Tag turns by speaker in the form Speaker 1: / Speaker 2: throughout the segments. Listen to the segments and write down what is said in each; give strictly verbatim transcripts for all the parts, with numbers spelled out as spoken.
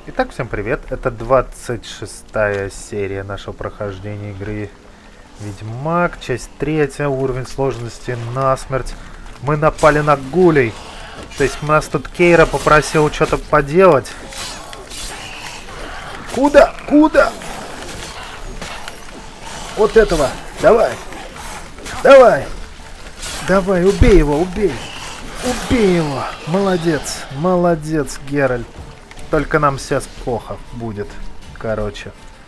Speaker 1: Итак, всем привет. Это двадцать шестая серия нашего прохождения игры Ведьмак. Часть третья, уровень сложности насмерть. Мы напали на гулей. То есть нас тут Кейра попросил что-то поделать. Куда? Куда? Вот этого. Давай. Давай. Давай, убей его, убей. Убей его. Молодец. Молодец, Геральт. Только нам сейчас плохо будет. Короче.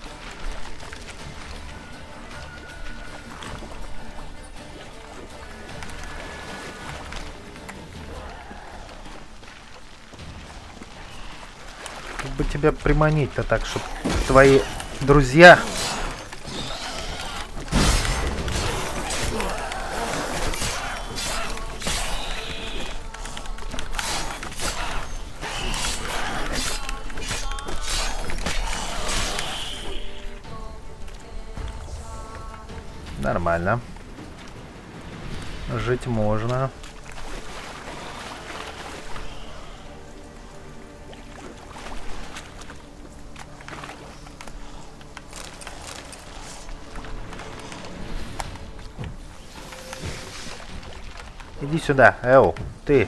Speaker 1: Как бы тебя приманить-то так, чтобы твои друзья... Нормально. Жить можно. Иди сюда, Эу, ты.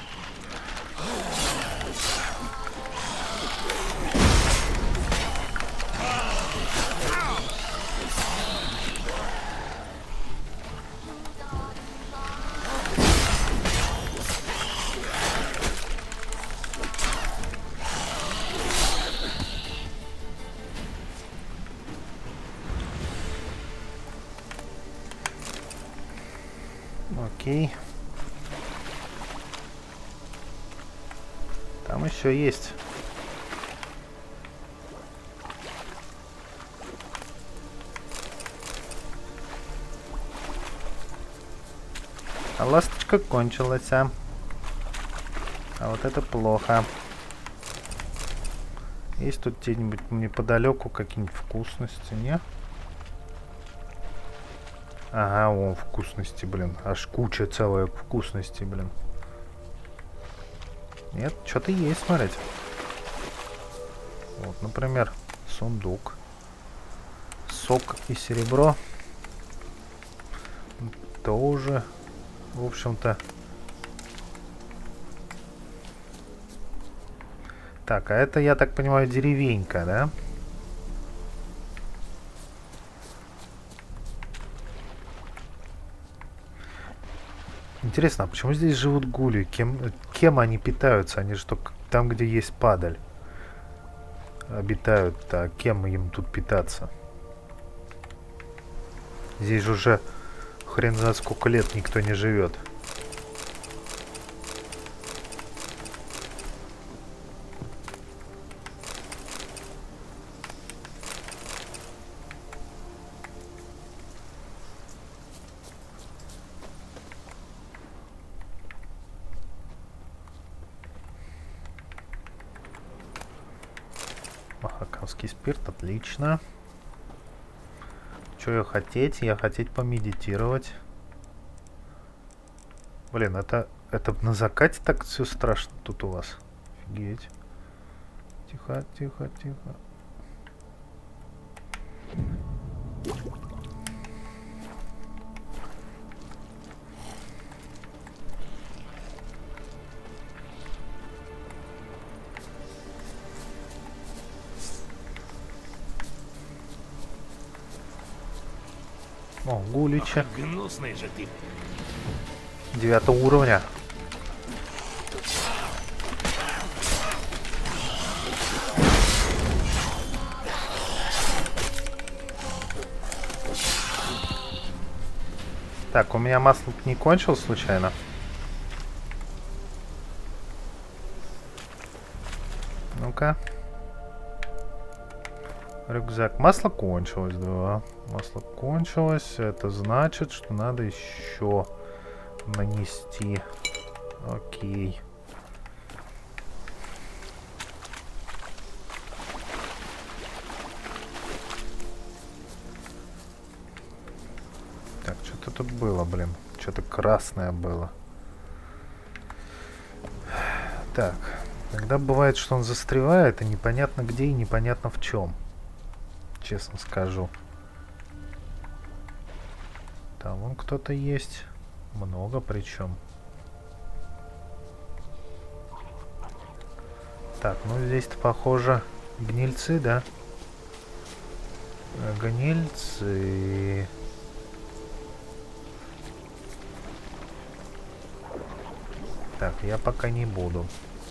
Speaker 1: Окей. Там еще есть. А ласточка кончилась, а. А вот это плохо. Есть тут где-нибудь неподалеку какие-нибудь вкусности, не? Ага, о, вкусности, блин. Аж куча целая вкусности, блин. Нет, что-то есть, смотрите. Вот, например, сундук. Сок и серебро. Тоже, в общем-то. Так, а это, я так понимаю, деревенька, да? Интересно, а почему здесь живут гули? Кем, кем они питаются? Они же только там, где есть падаль, обитают. А кем им тут питаться? Здесь же уже хрен знает сколько лет никто не живет. Махакамский спирт, отлично. Что я хотеть? Я хотеть помедитировать. Блин, это, это на закате так все страшно тут у вас. Офигеть. Тихо, тихо, тихо. О, гулича.
Speaker 2: Гнусный же ты.
Speaker 1: Девятого уровня. Так, у меня масло не кончилось случайно? Ну-ка. Рюкзак. Масло кончилось, да. Масло кончилось. Это значит, что надо еще нанести. Окей. Так, что-то тут было, блин. Что-то красное было. Так. Иногда бывает, что он застревает, и непонятно где, и непонятно в чем. Честно скажу. Там вон кто-то есть. Много причем. Так, ну здесь-то, похоже, гнильцы, да? Гнильцы. Так, я пока не буду.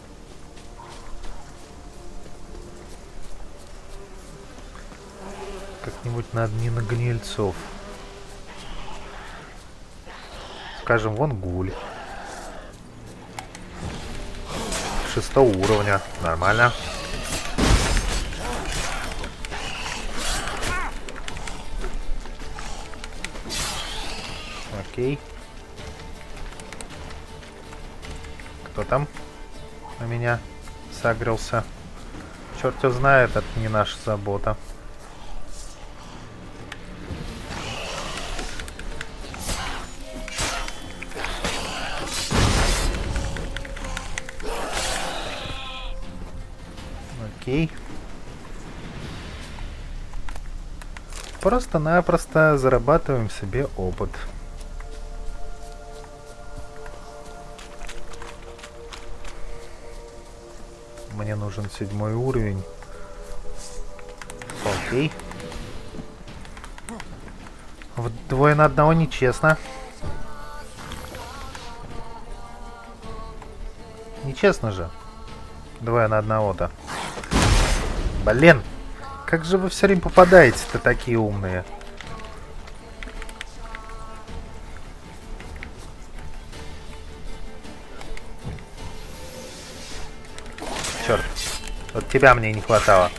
Speaker 1: Как-нибудь надо не на гнильцов. Скажем, вон гуль. Шестого уровня. Нормально. Окей. Кто там на меня сагрился? Черт его знает, это не наша забота. Окей. Просто-напросто зарабатываем себе опыт. Мне нужен седьмой уровень. Окей. Вдвое на одного нечестно. Нечестно же. Двое на одного-то. Блин. Как же вы все время попадаете-то, такие умные? Черт. Вот тебя мне не хватало.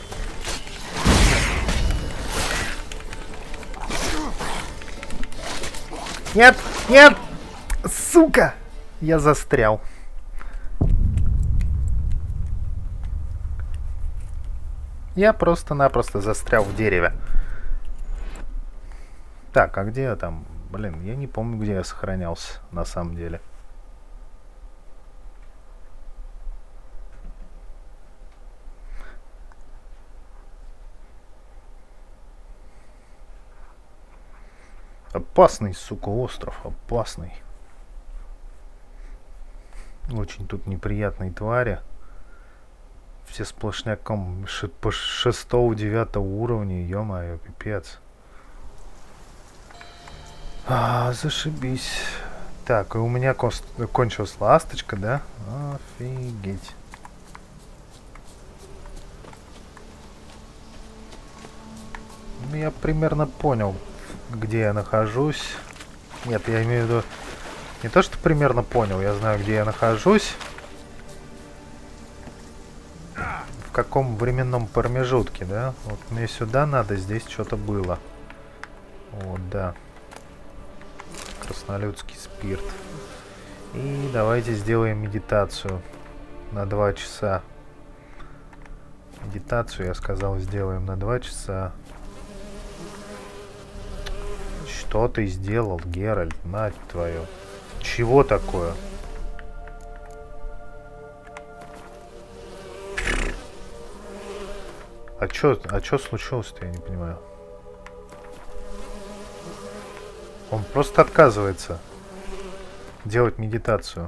Speaker 1: Нет! Нет! Сука! Я застрял. Я просто-напросто застрял в дереве. Так, а где я там? Блин, я не помню, где я сохранялся на самом деле. Опасный, сука, остров. Опасный. Очень тут неприятные твари. Все сплошняком по шестого-девятого уровня. Ё-моё, пипец. А, зашибись. Так, и у меня кончилась ласточка, да? Офигеть. Ну, я примерно понял, где я нахожусь. Нет, я имею в виду... Не то, что примерно понял, я знаю, где я нахожусь. В каком временном промежутке, да? Вот мне сюда надо, здесь что-то было. Вот, да. Краснолюдский спирт. И давайте сделаем медитацию на два часа. Медитацию, я сказал, сделаем на два часа. Что ты сделал, Геральт, мать твою? Чего такое? А чё, а чё случилось-то, я не понимаю. Он просто отказывается делать медитацию.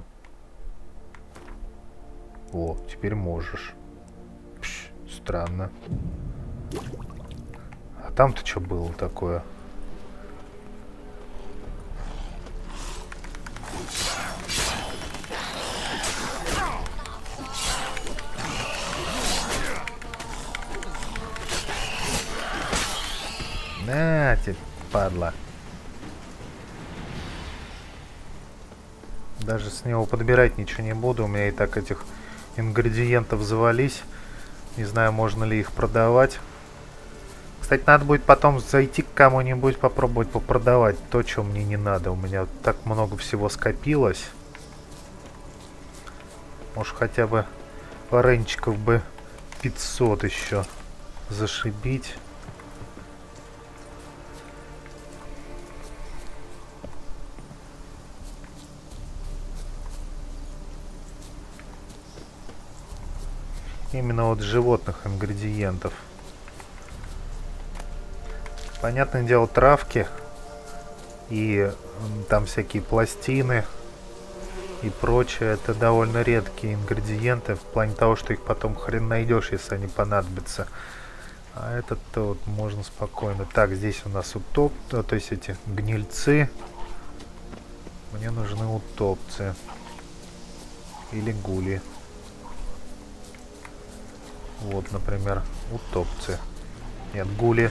Speaker 1: О, теперь можешь. Пш, странно. А там-то что было такое? На тебе, падла. Даже с него подбирать ничего не буду. У меня и так этих ингредиентов завались. Не знаю, можно ли их продавать. Кстати, надо будет потом зайти к кому-нибудь, попробовать попродавать то, что мне не надо. У меня так много всего скопилось. Может, хотя бы ренчиков бы пятьсот еще зашибить. Именно от животных ингредиентов. Понятное дело, травки и там всякие пластины и прочее, это довольно редкие ингредиенты в плане того, что их потом хрен найдешь, если они понадобятся. А этот-то вот можно спокойно. Так, здесь у нас утоп, то есть эти гнильцы. Мне нужны утопцы. Или гули. Вот, например, утопцы. Нет, гули.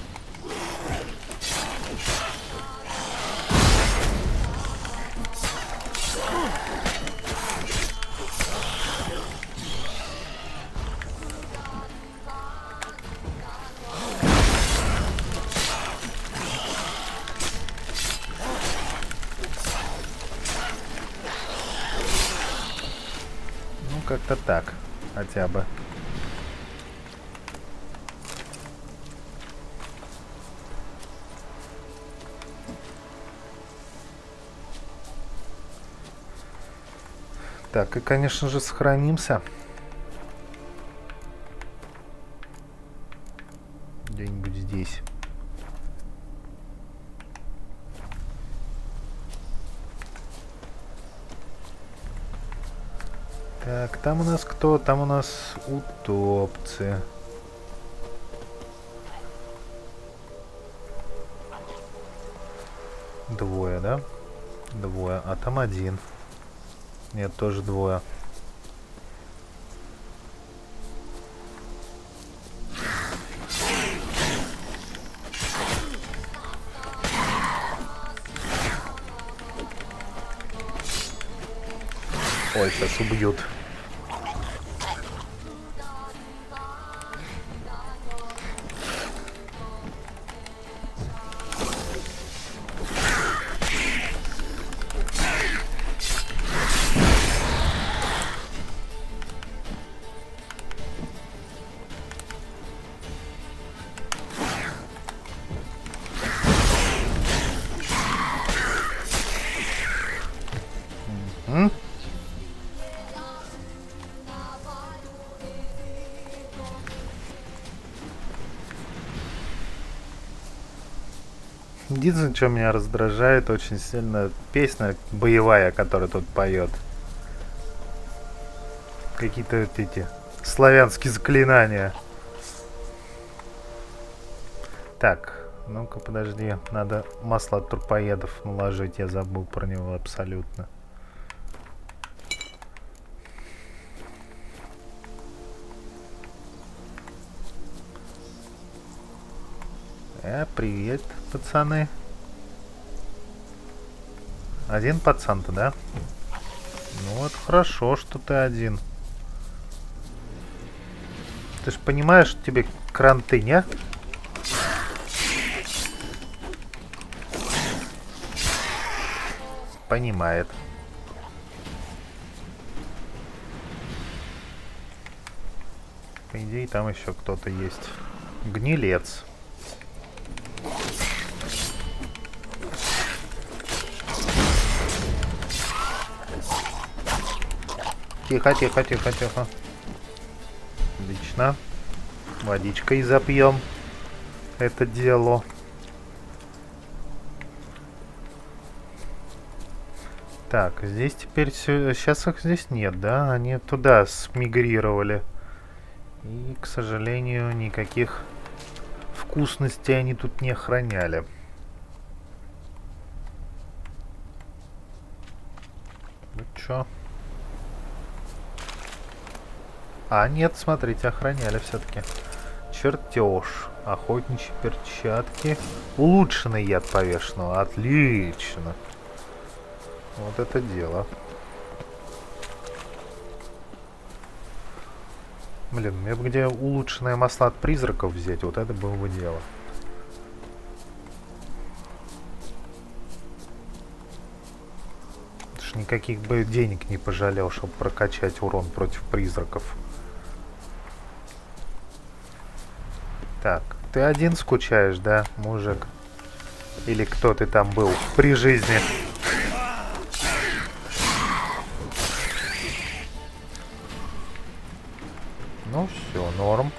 Speaker 1: Ну, как-то так, хотя бы. Так, и, конечно же, сохранимся. Где-нибудь здесь. Так, там у нас кто? Там у нас утопцы. Двое, да? Двое. А там один. Нет, тоже двое. Ой, сейчас убьют. М? Единственное, что меня раздражает очень сильно, песня боевая, которая тут поет. Какие-то вот эти славянские заклинания. Так, ну-ка подожди, надо масло от трупоедов наложить, я забыл про него абсолютно. Э, привет, пацаны. Один пацан-то, да? Ну вот хорошо, что ты один. Ты ж понимаешь, что тебе кранты, не? Понимает. По идее, там еще кто-то есть. Гнилец. Тихо, тихо, тихо, тихо. Отлично. Водичкой запьем это дело. Так, здесь теперь все... Сейчас их здесь нет, да? Они туда смигрировали. И, к сожалению, никаких вкусностей они тут не охраняли. Ну чё? А, нет, смотрите, охраняли все-таки. Чертеж. Охотничьи перчатки. Улучшенный яд повешенного. Отлично. Вот это дело. Блин, мне бы где улучшенное масло от призраков взять, вот это было бы дело. Потому что никаких бы денег не пожалел, чтобы прокачать урон против призраков. Так, ты один скучаешь, да, мужик? Или кто ты там был при жизни? Ну, Норм.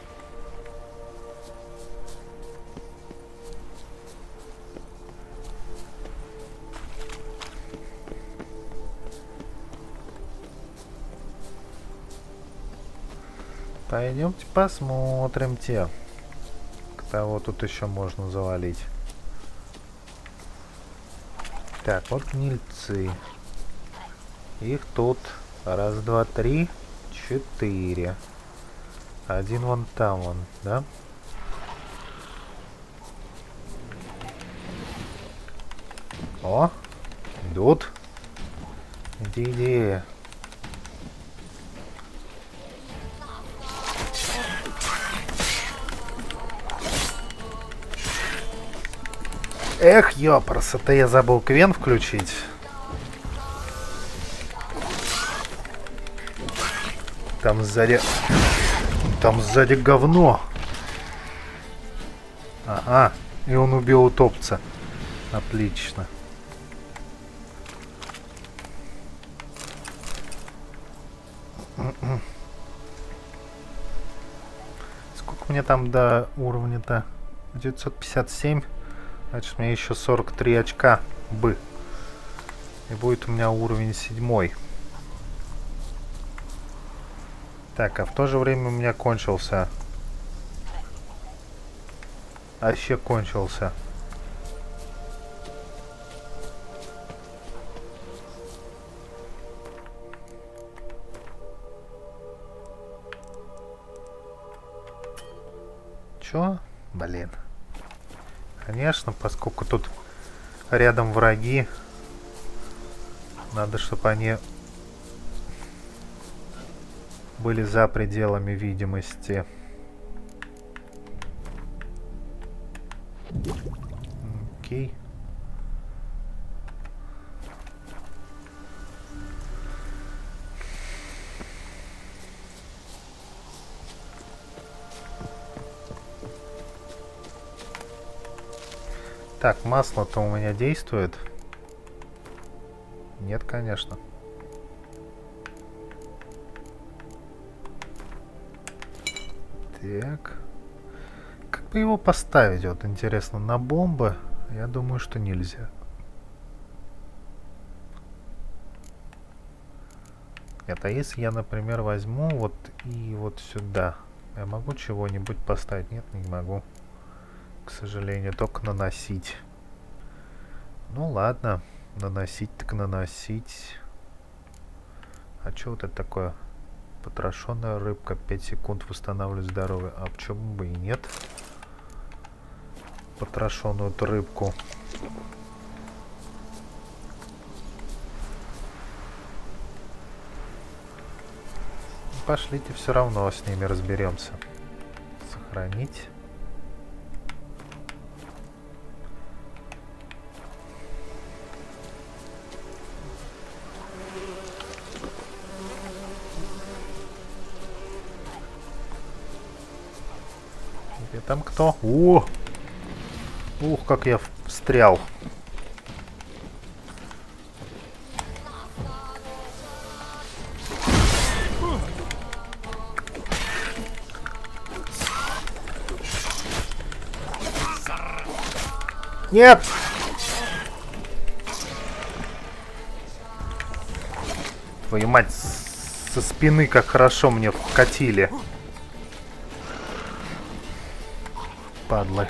Speaker 1: Пойдемте посмотрим те, кого тут еще можно завалить. Так, вот гнильцы. Их тут раз, два, три, четыре. Один вон там, вон, да? О, идут. Иди, иди. Эх, ёпрс, я забыл Квен включить. Там сзади... Там сзади говно. Ага, и он убил утопца. Отлично. Сколько мне там до уровня-то? девятьсот пятьдесят семь. Значит, мне еще сорок три очка бы. И будет у меня уровень седьмой. Так, а в то же время у меня кончился. Вообще кончился. Чё? Блин. Конечно, поскольку тут рядом враги, надо, чтобы они были за пределами видимости. Окей. Так, масло-то у меня действует? Нет, конечно. Так. Как бы его поставить, вот интересно, на бомбы? Я думаю, что нельзя. Нет, а если я, например, возьму вот и вот сюда, я могу чего-нибудь поставить? Нет, не могу. К сожалению, только наносить. Ну ладно, наносить так наносить. А что вот это такое? Потрошенная рыбка, пять секунд восстанавливает здоровье. А почему бы и нет? Потрошенную рыбку. Пошлите, все равно с ними разберемся. Сохранить. Где там кто? О! Ух, как я встрял. Нет! Твою мать, со спины как хорошо мне вкатили. Падлы.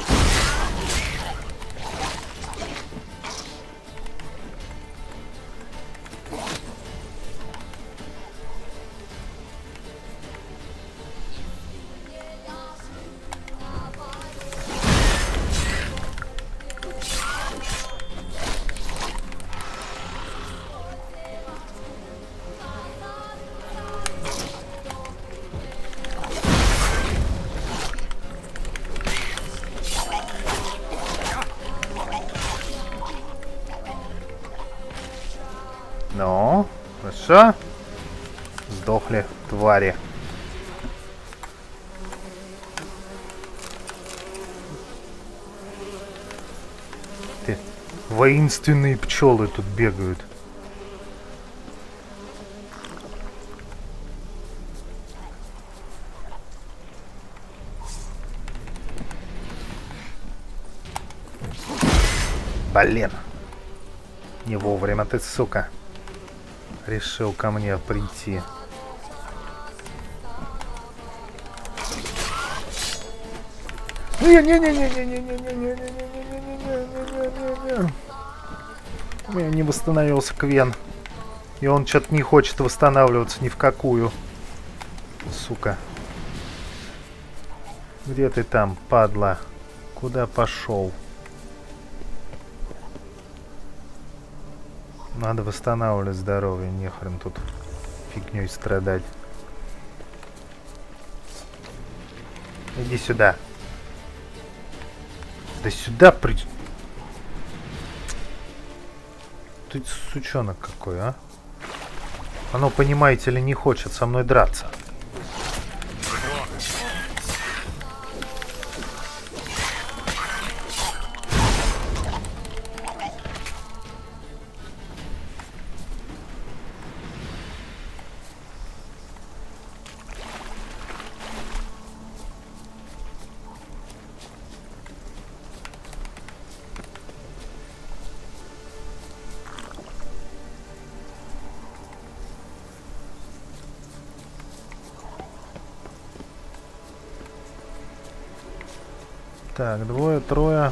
Speaker 1: Ну, хорошо. Сдохли, твари. Ты, воинственные пчелы тут бегают. Блин. Не вовремя ты, сука. Решил ко мне прийти. Не-не-не-не-не-не-не-не-не-не-не-не-не-не-не-не-не-не-не. У меня не восстановился Квен. И он что-то не хочет восстанавливаться ни в какую. Сука. Где ты там, падла? Куда пошел? Надо восстанавливать здоровье, нехрен тут фигней страдать. Иди сюда. Да сюда при... Ты сучонок какой, а? Оно, понимаете ли, не хочет со мной драться. Так, двое, трое.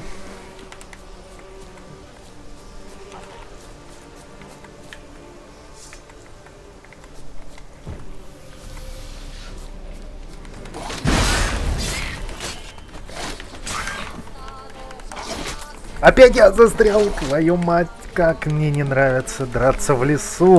Speaker 1: Опять я застрял, твою мать, как мне не нравится драться в лесу.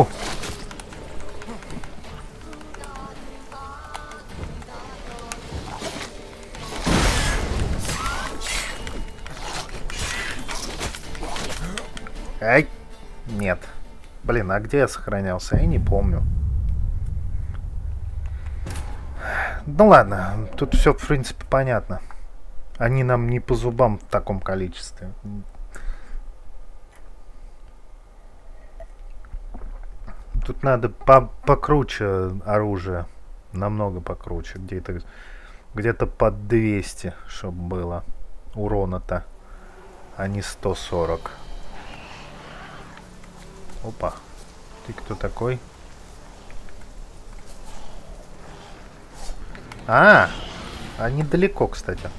Speaker 1: Ай, нет. Блин, а где я сохранялся? Я не помню. Ну ладно, тут все в принципе понятно. Они нам не по зубам в таком количестве. Тут надо по покруче оружие. Намного покруче. Где-то где-то под двести, чтобы было урона-то. А не сто сорок. Опа. Ты кто такой? А, они далеко, кстати.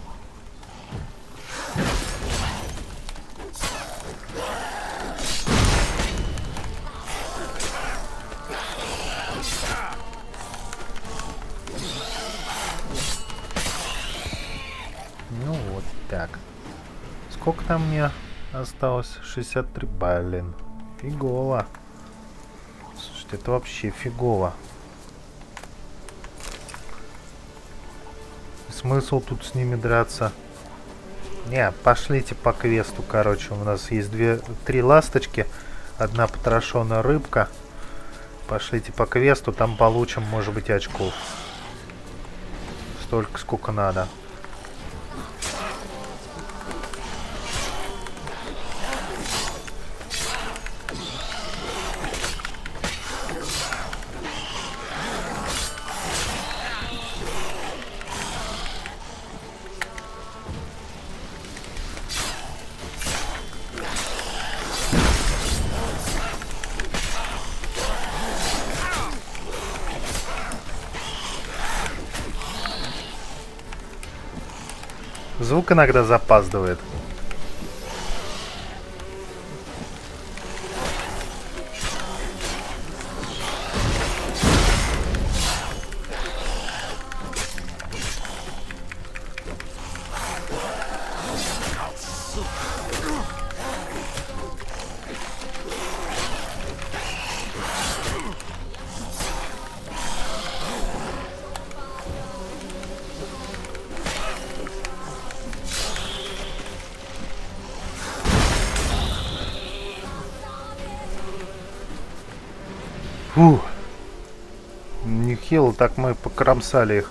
Speaker 1: Ну вот так. Сколько там мне осталось? шестьдесят три, блин. Фигово. Слушайте, это вообще фигово. Смысл тут с ними драться? Не, пошлите по квесту, короче. У нас есть две, три ласточки. Одна потрошенная рыбка. Пошлите по квесту, там получим, может быть, очков. Столько, сколько надо. Звук иногда запаздывает. Фух. Нехило так мы покромсали их.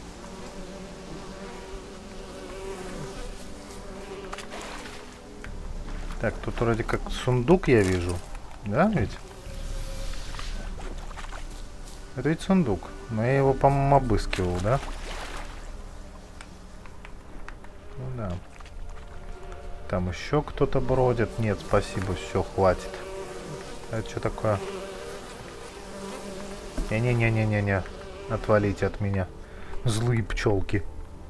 Speaker 1: Так, тут вроде как сундук я вижу. Да, ведь? Это ведь сундук. Но я его, по-моему, обыскивал, да? Ну да. Там еще кто-то бродит. Нет, спасибо, все, хватит. Это что такое? Не-не-не-не-не-не. Отвалите от меня. Злые пчелки.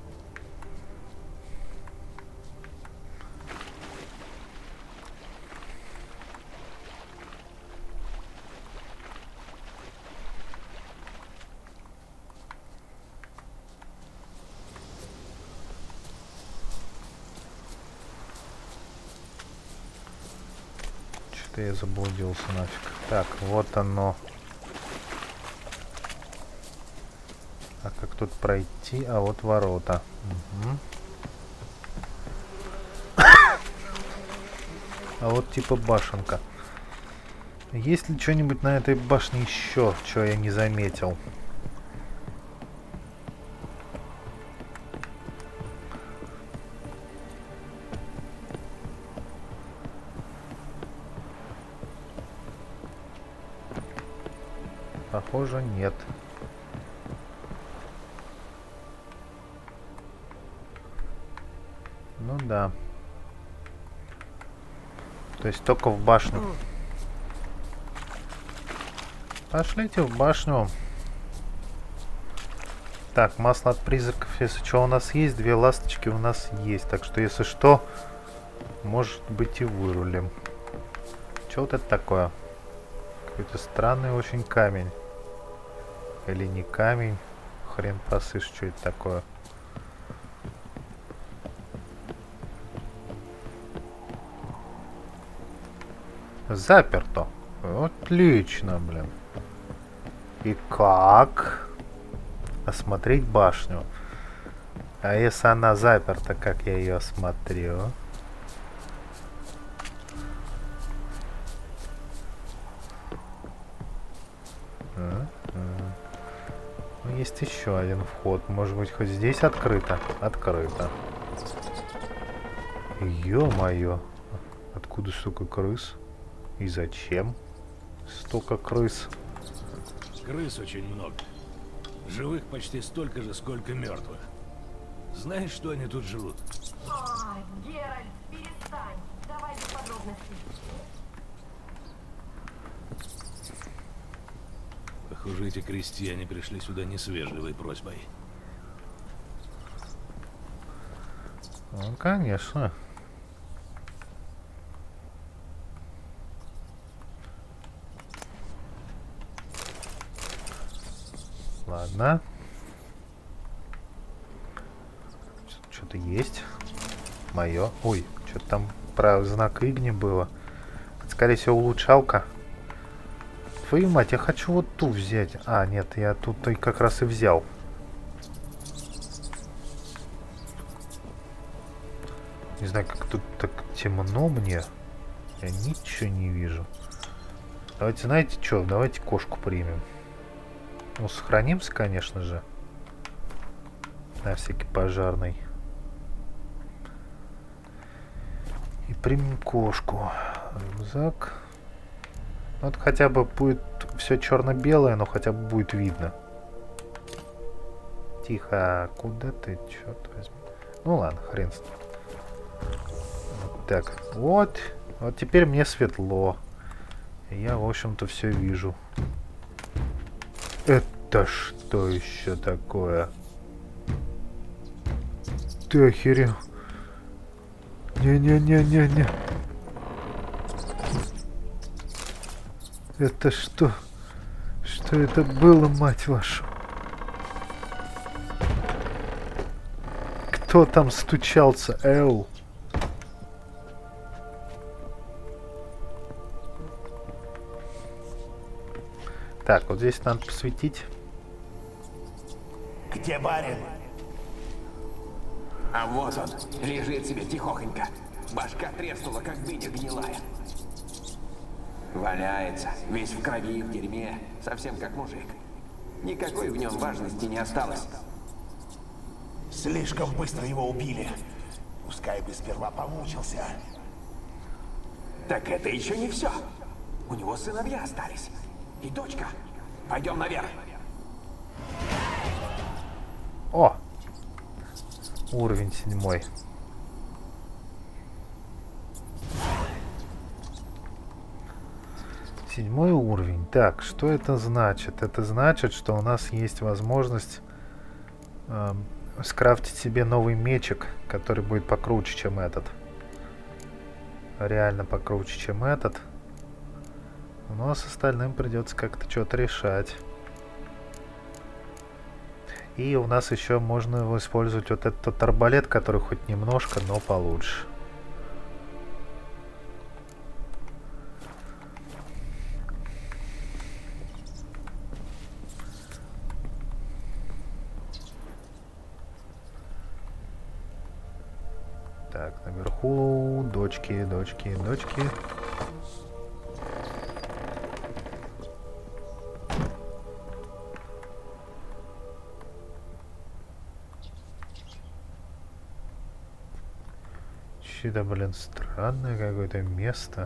Speaker 1: Что-то я заблудился нафиг. Так, вот оно. А как тут пройти? А вот ворота. Угу. А вот типа башенка. Есть ли что-нибудь на этой башне еще, что я не заметил? Похоже, нет. Ну да. То есть только в башню. Пошлите в башню. Так, масло от призраков. Если что у нас есть, две ласточки у нас есть. Так что, если что, может быть и вырулим. Что вот это такое? Какой-то странный очень камень. Или не камень. Хрен посышь, что это такое. Заперто. Отлично, блин. И как? Осмотреть башню. А если она заперта, как я ее осмотрю? А, а. Ну, есть еще один вход. Может быть, хоть здесь открыто? Открыто. Ё-моё. Откуда столько крыс? И зачем столько крыс?
Speaker 2: Крыс очень много. Живых почти столько же, сколько мертвых. Знаешь, что они тут жрут?
Speaker 3: Ой, Геральт, перестань. Давай без подробностей.
Speaker 2: Похоже, эти крестьяне пришли сюда не с вежливой просьбой.
Speaker 1: Ну, конечно. Ладно. Что-то есть. Мое. Ой, что-то там про знак Игни было. Скорее всего, улучшалка. Твою мать, я хочу вот ту взять. А, нет, я тут и как раз и взял. Не знаю, как тут так темно мне. Я ничего не вижу. Давайте, знаете что, давайте кошку примем. Ну, сохранимся, конечно же. На всякий пожарный. И примем кошку. Рюкзак. Вот хотя бы будет все черно-белое, но хотя бы будет видно. Тихо. Куда ты, черт возьми? Ну ладно, хрен с ним. Вот так. Вот. Вот теперь мне светло. Я, в общем-то, все вижу. Это что еще такое? Ты охерел? Не-не-не-не-не. Это что? Что это было, мать вашу? Кто там стучался? Эу. Так, вот здесь надо посветить.
Speaker 4: Где барин?
Speaker 5: А вот он, лежит себе тихохонько. Башка треснула, как дыня гнилая. Валяется, весь в крови и в дерьме, совсем как мужик. Никакой в нем важности не осталось.
Speaker 4: Слишком быстро его убили. Пускай бы сперва помучился.
Speaker 5: Так это еще не все. У него сыновья остались. И дочка. Пойдем наверх.
Speaker 1: О! Уровень седьмой. Седьмой уровень. Так, что это значит? Это значит, что у нас есть возможность э, скрафтить себе новый мечик, который будет покруче, чем этот. Реально покруче, чем этот. Но с остальным придется как-то что-то решать. И у нас еще можно использовать вот этот арбалет, который хоть немножко, но получше. Так, наверху дочки, дочки, дочки. Что-то, блин, странное какое-то место.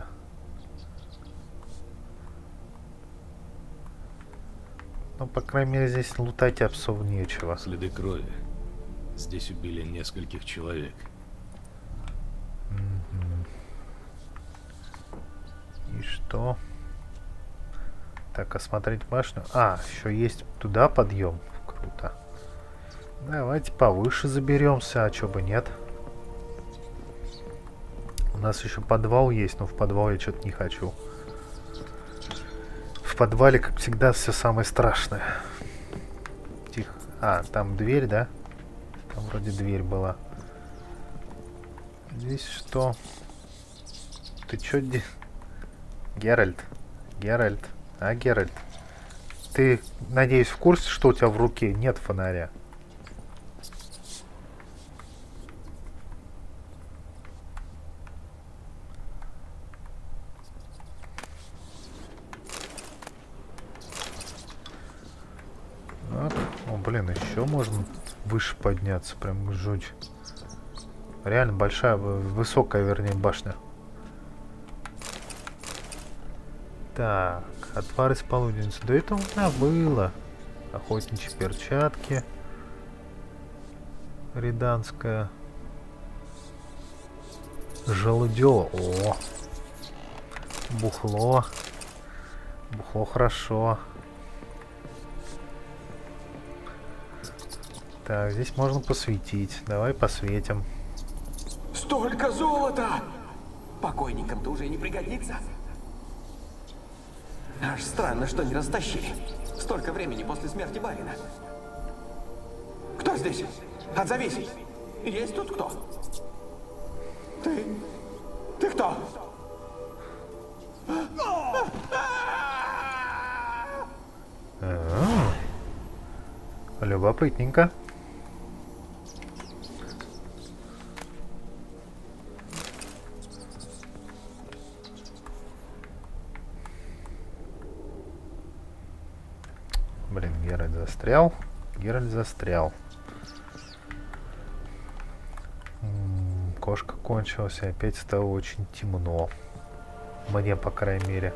Speaker 1: Ну, по крайней мере, здесь лутать псов нечего.
Speaker 2: Следы крови. Здесь убили нескольких человек.
Speaker 1: И что? Так, осмотреть башню. А, еще есть туда подъем. Круто. Давайте повыше заберемся, а чё бы нет. У нас еще подвал есть, но в подвал я что-то не хочу. В подвале, как всегда, все самое страшное. Тихо. А, там дверь, да? Там вроде дверь была. Здесь что? Ты чё, де... Геральт? Геральт? А, Геральт? Ты, надеюсь, в курсе, что у тебя в руке нет фонаря? Так. О, блин, еще можно выше подняться. Прям жуть. Реально большая, высокая, вернее, башня. Так, отвар из полуденницы. Да это у меня было. Охотничьи перчатки. Риданская. Желудево. О! Бухло. Бухло хорошо. Так, здесь можно посветить. Давай посветим.
Speaker 5: Столько золота! Покойникам-то уже не пригодится. Аж странно, что не растащили. Столько времени после смерти барина. Кто здесь? Отзовись! Есть тут кто? Ты? Ты кто?
Speaker 1: А-а-а. Любопытненько. Блин, Геральт застрял. Геральт застрял. М-м, кошка кончилась, и опять стало очень темно. Мне, по крайней мере.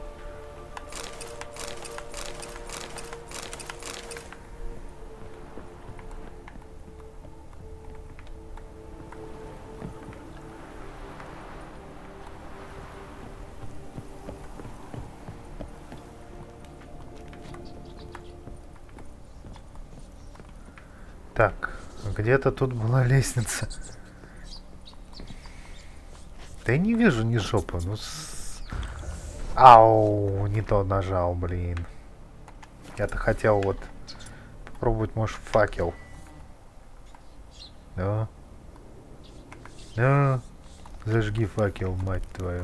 Speaker 1: Так, где-то тут была лестница. Да я не вижу ни жопы, ну с... Ау, не то нажал, блин. Я-то хотел вот попробовать, может, факел. Да. Да. Зажги факел, мать твою.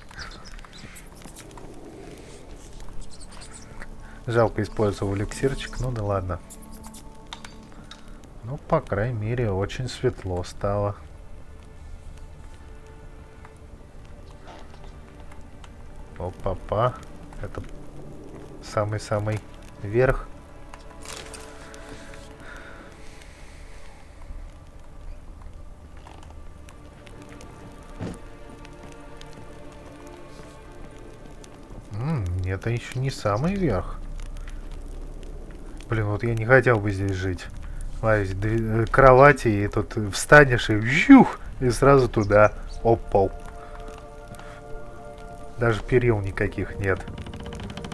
Speaker 1: Жалко, использовал эликсирчик, ну да ладно. Ну, по крайней мере, очень светло стало. Опа-па. Это самый-самый верх. М-м, это еще не самый верх. Блин, вот я не хотел бы здесь жить. Смотрите, кровати, и тут встанешь и вжух, и сразу туда. Оп-оп. Даже перил никаких нет.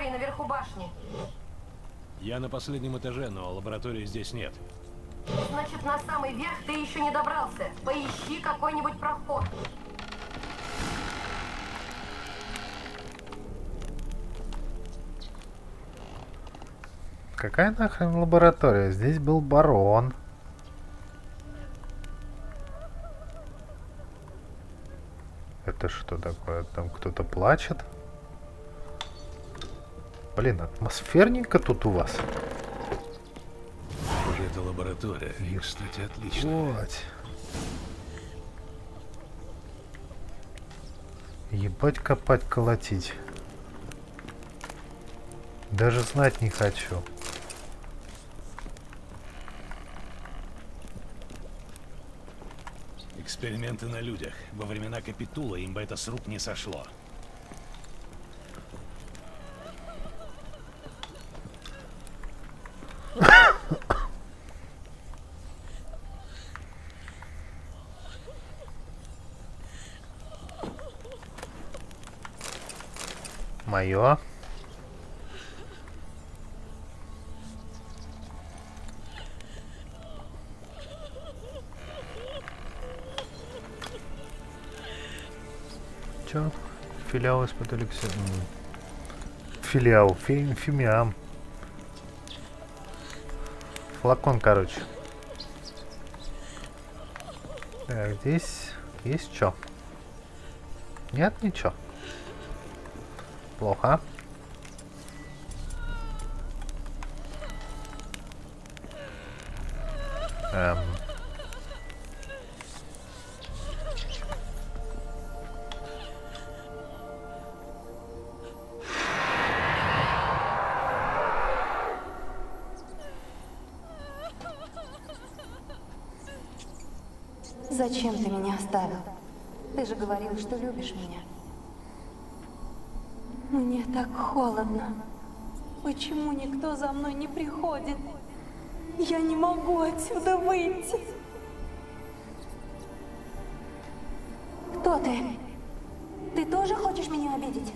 Speaker 3: лаборатории наверху башни.
Speaker 2: Я на последнем этаже, но лаборатории здесь нет.
Speaker 3: Значит, на самый верх ты еще не добрался. Поищи какой-нибудь проход.
Speaker 1: Какая нахрен лаборатория? Здесь был барон. Это что такое? Там кто-то плачет? Блин, атмосферненько тут у вас.
Speaker 2: Уже это лаборатория. И, кстати, отлично.
Speaker 1: Вот. Ебать, копать, колотить. Даже знать не хочу.
Speaker 2: Эксперименты на людях. Во времена Капитула им бы это с рук не сошло.
Speaker 1: Мое. Чё? Филиал из-под эликсира. Филиал. Фи фимиам. Флакон, короче. Так, здесь есть что? Нет, ничего. Плохо. Эм.
Speaker 6: Зачем ты меня оставил? Ты же говорил, что любишь меня. Мне так холодно. Почему никто за мной не приходит? Я не могу отсюда выйти. Кто ты? Ты тоже хочешь меня обидеть?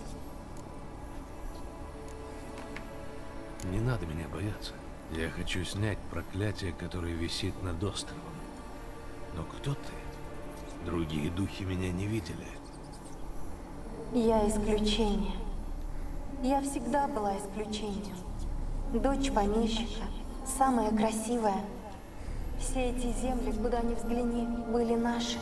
Speaker 2: Не надо меня бояться. Я хочу снять проклятие, которое висит над островом. Но кто ты? Другие духи меня не видели.
Speaker 6: Я исключение. Я всегда была исключением. Дочь помещика, самая красивая. Все эти земли, куда ни взгляни, были наши.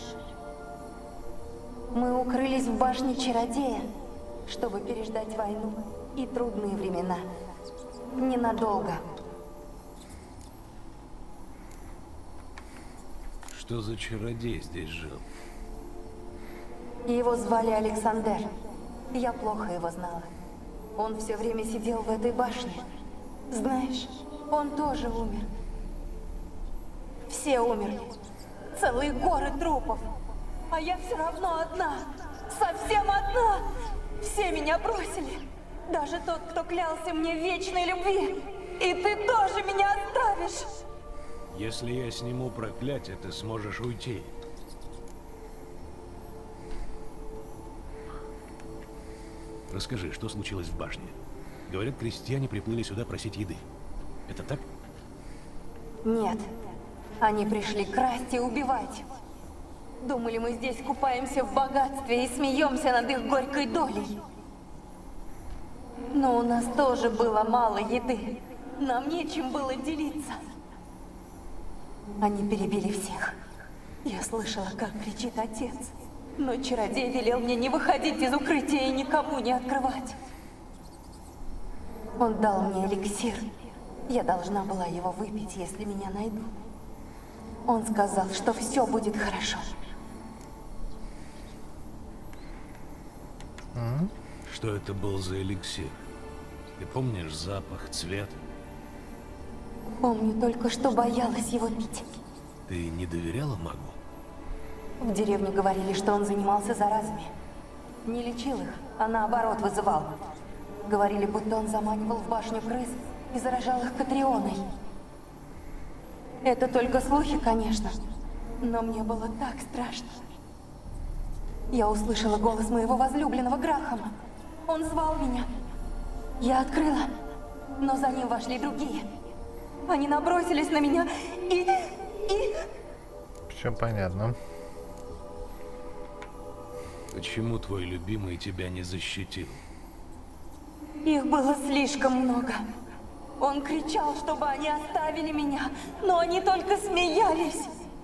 Speaker 6: Мы укрылись в башне чародея, чтобы переждать войну и трудные времена. Ненадолго.
Speaker 2: Что за чародей здесь жил?
Speaker 6: Его звали Александр. Я плохо его знала. Он все время сидел в этой башне. Знаешь, он тоже умер. Все умерли. Целые горы трупов. А я все равно одна. Совсем одна. Все меня бросили. Даже тот, кто клялся мне в вечной любви. И ты тоже меня оставишь.
Speaker 2: Если я сниму проклятие, ты сможешь уйти. Расскажи, что случилось в башне? Говорят, крестьяне приплыли сюда просить еды. Это так?
Speaker 6: Нет. Они пришли красть и убивать. Думали, мы здесь купаемся в богатстве и смеемся над их горькой долей. Но у нас тоже было мало еды. Нам нечем было делиться. Они перебили всех. Я слышала, как кричит отец. Но чародей велел мне не выходить из укрытия и никому не открывать. Он дал мне эликсир. Я должна была его выпить, если меня найдут. Он сказал, что все будет хорошо.
Speaker 1: Mm-hmm.
Speaker 2: Что это был за эликсир? Ты помнишь запах, цвет?
Speaker 6: Помню только, что боялась его пить.
Speaker 2: Ты не доверяла магу?
Speaker 6: В деревне говорили, что он занимался заразами. Не лечил их, а наоборот вызывал. Говорили, будто он заманивал в башню крыс и заражал их Катрионой. Это только слухи, конечно. Но мне было так страшно. Я услышала голос моего возлюбленного Грахама. Он звал меня. Я открыла, но за ним вошли другие. Они набросились на меня и... и...
Speaker 1: Все понятно.
Speaker 2: Почему твой любимый тебя не защитил?
Speaker 6: Их было слишком много. Он кричал, чтобы они оставили меня, но они только смеялись.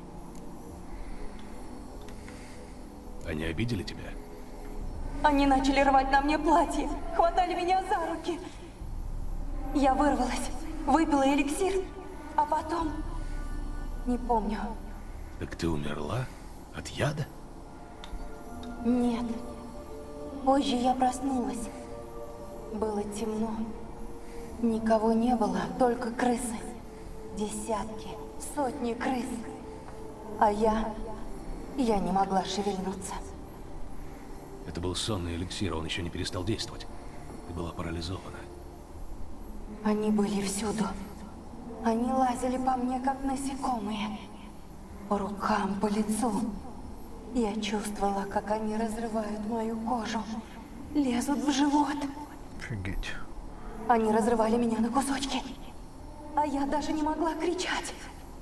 Speaker 2: Они обидели тебя?
Speaker 6: Они начали рвать на мне платье, хватали меня за руки. Я вырвалась, выпила эликсир, а потом... Не помню.
Speaker 2: Так ты умерла? От яда?
Speaker 6: Нет. Позже я проснулась. Было темно. Никого не было, только крысы. Десятки, сотни крыс. А я... я не могла шевельнуться.
Speaker 2: Это был сонный эликсир, он еще не перестал действовать. Ты была парализована.
Speaker 6: Они были всюду. Они лазили по мне, как насекомые. По рукам, по лицу. Я чувствовала, как они разрывают мою кожу. Лезут в живот.
Speaker 1: Офигеть.
Speaker 6: Они разрывали меня на кусочки. А я даже не могла кричать.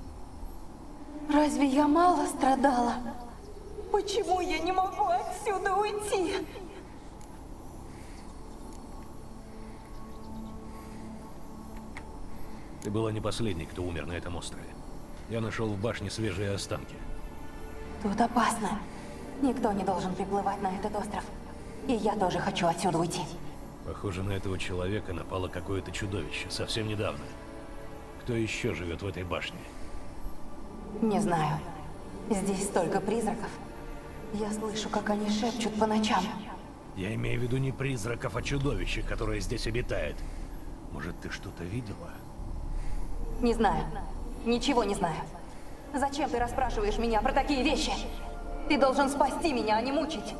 Speaker 6: Разве я мало страдала? Почему я не могу отсюда уйти?
Speaker 2: Ты была не последней, кто умер на этом острове. Я нашел в башне свежие останки.
Speaker 6: Тут опасно. Никто не должен приплывать на этот остров. И я тоже хочу отсюда уйти.
Speaker 2: Похоже, на этого человека напало какое-то чудовище совсем недавно. Кто еще живет в этой башне?
Speaker 6: Не знаю. Здесь столько призраков. Я слышу, как они шепчут по ночам.
Speaker 2: Я имею в виду не призраков, а чудовище, которое здесь обитает. Может, ты что-то видела?
Speaker 6: Не знаю. Ничего не знаю. Зачем ты расспрашиваешь меня про такие вещи? Ты должен спасти меня, а не мучить.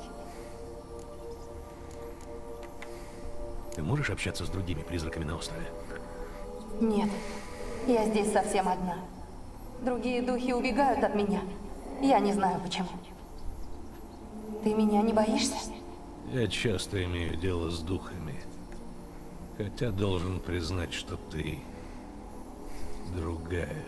Speaker 2: Ты можешь общаться с другими призраками на острове?
Speaker 6: Нет. Я здесь совсем одна. Другие духи убегают от меня. Я не знаю почему. Ты меня не боишься?
Speaker 2: Я часто имею дело с духами. Хотя должен признать, что ты другая.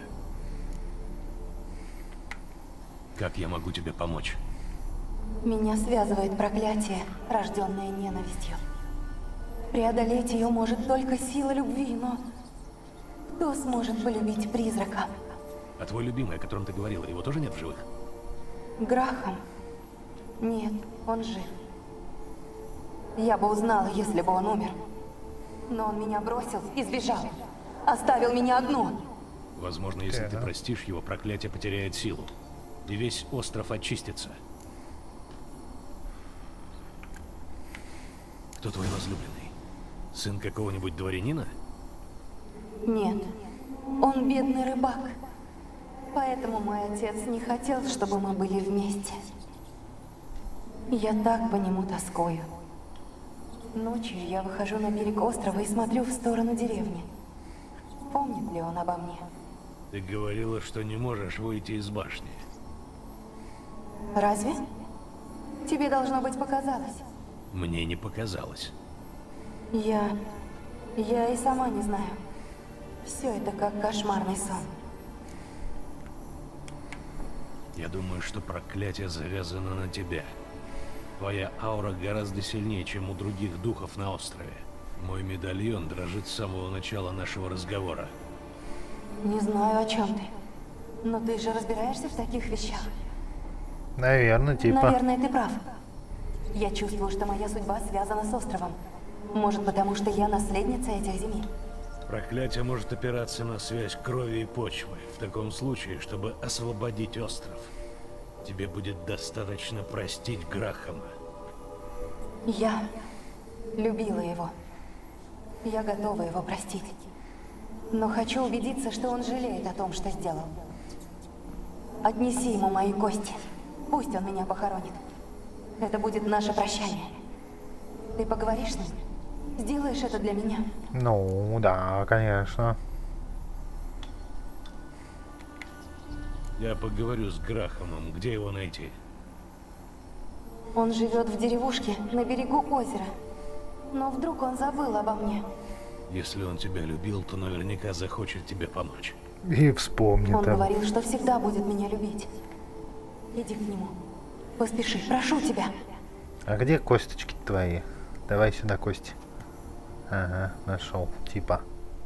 Speaker 2: Как я могу тебе помочь?
Speaker 6: Меня связывает проклятие, рожденное ненавистью. Преодолеть ее может только сила любви, но кто сможет полюбить призрака?
Speaker 2: А твой любимый, о котором ты говорила, его тоже нет в живых?
Speaker 6: Грахам? Нет, он жив. Я бы узнала, если бы он умер. Но он меня бросил и сбежал. Оставил меня одну.
Speaker 2: Возможно, если ты простишь его, проклятие потеряет силу. И весь остров очистится. Кто твой возлюбленный? Сын какого-нибудь дворянина?
Speaker 6: Нет, он бедный рыбак. Поэтому мой отец не хотел, чтобы мы были вместе. Я так по нему тоскую. Ночью я выхожу на берег острова и смотрю в сторону деревни. Помнит ли он обо мне?
Speaker 2: Ты говорила, что не можешь выйти из башни.
Speaker 6: Разве? Тебе должно быть показалось.
Speaker 2: Мне не показалось.
Speaker 6: Я... я и сама не знаю. Все это как кошмарный сон.
Speaker 2: Я думаю, что проклятие завязано на тебя. Твоя аура гораздо сильнее, чем у других духов на острове. Мой медальон дрожит с самого начала нашего разговора.
Speaker 6: Не знаю, о чем ты. Но ты же разбираешься в таких вещах.
Speaker 1: Наверное, типа.
Speaker 6: Наверное, ты прав. Я чувствую, что моя судьба связана с островом. Может, потому что я наследница этих земель.
Speaker 2: Проклятие может опираться на связь крови и почвы. В таком случае, чтобы освободить остров, тебе будет достаточно простить Грахама.
Speaker 6: Я любила его. Я готова его простить. Но хочу убедиться, что он жалеет о том, что сделал. Отнеси ему мои кости. Пусть он меня похоронит. Это будет наше прощание. Ты поговоришь с ним? Сделаешь это для меня?
Speaker 1: Ну, да, конечно.
Speaker 2: Я поговорю с Грахамом. Где его найти?
Speaker 6: Он живет в деревушке на берегу озера. Но вдруг он забыл обо мне.
Speaker 2: Если он тебя любил, то наверняка захочет тебе помочь.
Speaker 1: И вспомнит.
Speaker 6: Он
Speaker 1: об-
Speaker 6: говорил, что всегда будет меня любить. Иди к нему. Поспеши, прошу тебя.
Speaker 1: А где косточки твои? Давай сюда кости. Ага, нашел. Типа.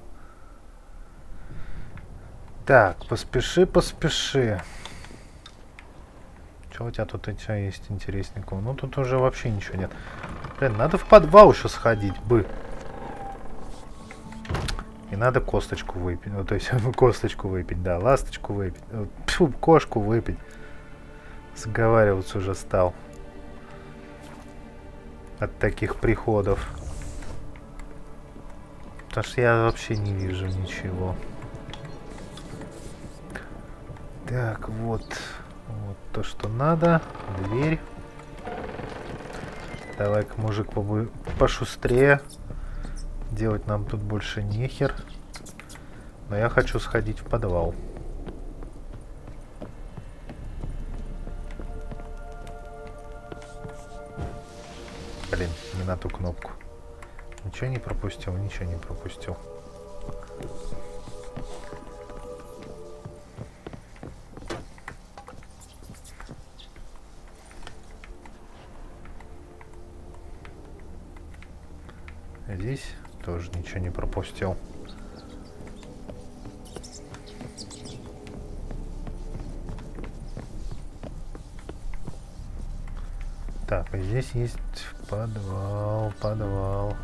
Speaker 1: Так, поспеши, поспеши. Что у тебя тут у тебя есть интересненького? Ну тут уже вообще ничего нет. Блин, надо в подвал еще сходить бы. И надо косточку выпить. Ну, то есть косточку выпить, да, ласточку выпить. Фу, кошку выпить. Сговариваться уже стал. От таких приходов. Потому что я вообще не вижу ничего. Так, вот. Вот то, что надо. Дверь. Давай-ка, мужик, побы... пошустрее. Делать нам тут больше нехер. Но я хочу сходить в подвал. Блин, не на ту кнопку. Ничего не пропустил, ничего не пропустил. Здесь тоже ничего не пропустил. Так, а здесь есть подвал, подвал.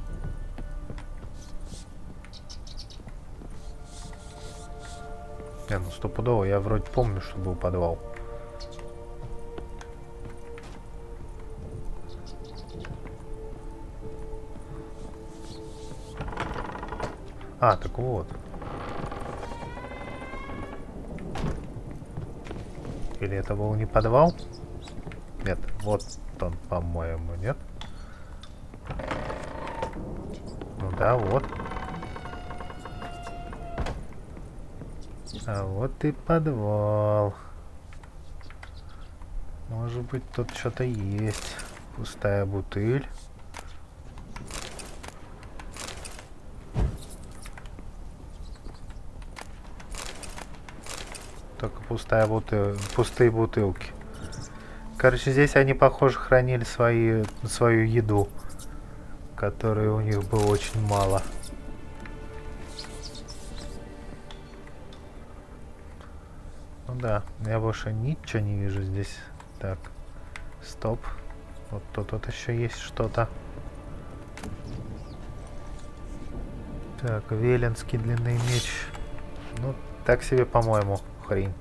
Speaker 1: Не, ну стопудово, я вроде помню, что был подвал. А, так вот. Или это был не подвал? Нет, вот он, по-моему, нет? Ну да, вот. А вот и подвал. Может быть, тут что-то есть. Пустая бутыль. Только пустая бутыль... пустые бутылки. Короче, здесь они, похоже, хранили свои... свою еду, которой у них было очень мало. Ну да, я больше ничего не вижу здесь. Так, стоп. Вот тут вот еще есть что-то. Так, веленский длинный меч. Ну, так себе, по-моему, хрень.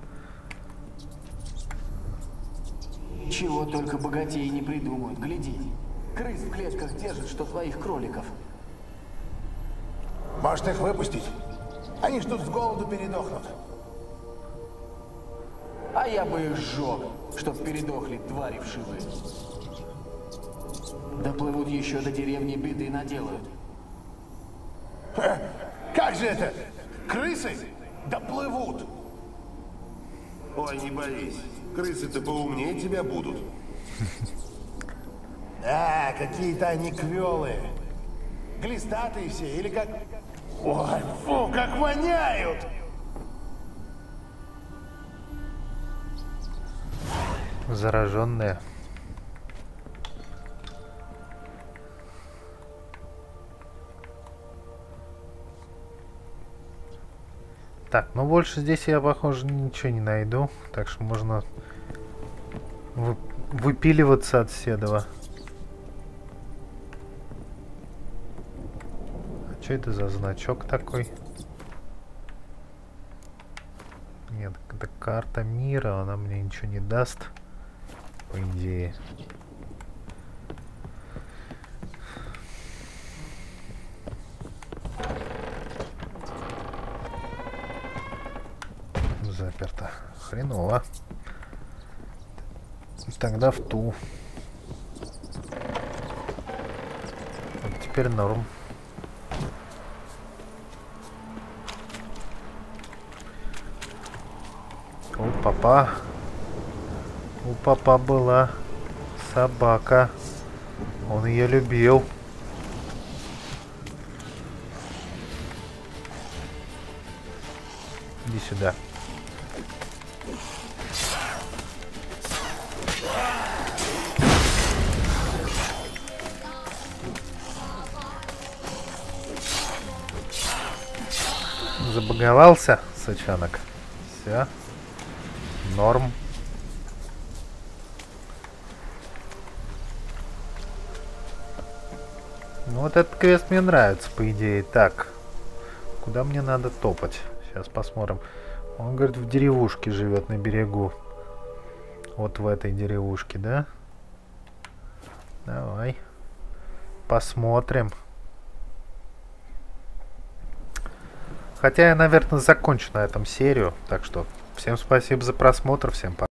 Speaker 7: Чего только богатеи не придумают, гляди. Крыс в клетках держат, что твоих кроликов.
Speaker 4: Может их выпустить? Они ж тут с голоду передохнут.
Speaker 7: А я бы их сжег, чтоб передохли твари вшивые. Доплывут еще до деревни, беды наделают.
Speaker 4: Ха, как же это? Крысы доплывут.
Speaker 8: Ой, не боись. Крысы-то поумнее тебя будут.
Speaker 4: Да, какие-то они квелые. Глистатые все, или как... Ой, фу, как воняют!
Speaker 1: Зараженные. Так, ну больше здесь я, похоже, ничего не найду. Так что можно вы... выпиливаться от седова. А что это за значок такой? Нет, это карта мира, она мне ничего не даст. По идее. Заперто. Хреново. Тогда в ту. Вот теперь норм. У папа. У папа была собака. Он ее любил. иди сюда. Забаговался, сучонок. Все. Норм. Ну вот этот квест мне нравится, по идее. Так. Куда мне надо топать? Сейчас посмотрим. Он, говорит, в деревушке живет на берегу. Вот в этой деревушке, да? Давай. Посмотрим. Хотя я, наверное, закончу на этом серию. Так что всем спасибо за просмотр. Всем пока.